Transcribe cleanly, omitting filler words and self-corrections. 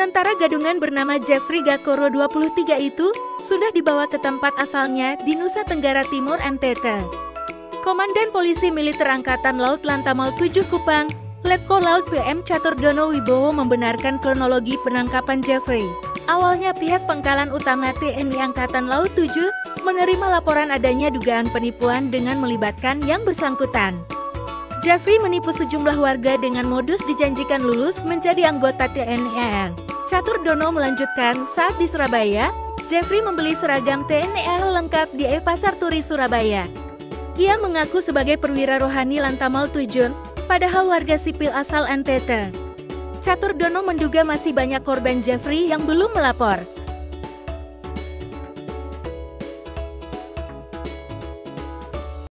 Tentara gadungan bernama Jeffrey Gakoro 23 itu sudah dibawa ke tempat asalnya di Nusa Tenggara Timur NTT. Komandan Polisi Militer Angkatan Laut Lantamal 7 Kupang, Letko Laut PM Caturdono Wibowo membenarkan kronologi penangkapan Jeffrey. Awalnya pihak Pangkalan Utama TNI Angkatan Laut 7 menerima laporan adanya dugaan penipuan dengan melibatkan yang bersangkutan. Jeffrey menipu sejumlah warga dengan modus dijanjikan lulus menjadi anggota TNI AL. Caturdono melanjutkan, saat di Surabaya, Jeffrey membeli seragam TNI AL lengkap di Pasar Turi Surabaya. Ia mengaku sebagai perwira rohani Lantamal 7, padahal warga sipil asal NTT. Caturdono menduga masih banyak korban Jeffrey yang belum melapor.